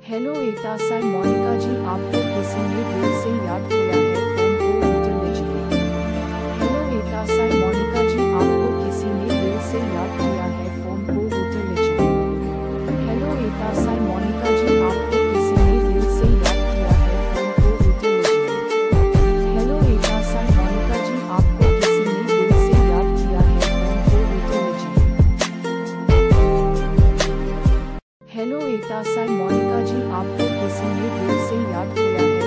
Hello एटा sir Monika जी, आपको किसी ने दिल से याद किया है, फोन को उठा लीजिए। हेलो एटा सर मोनिका जी, आपको किसी ने दिल से याद किया है, फोन को उठा लीजिए। हेलो एटा सर मोनिका जी, आपको किसी ने दिल से याद किया है, फोन को उठा लीजिए। हेलो एटा सर मोनिका जी, आपको किसी ने दिल से याद किया है, फोन को उठा लीजिए। हेलो एटा सर मोनिका जी, आपको किसी ने दिल से याद किया है।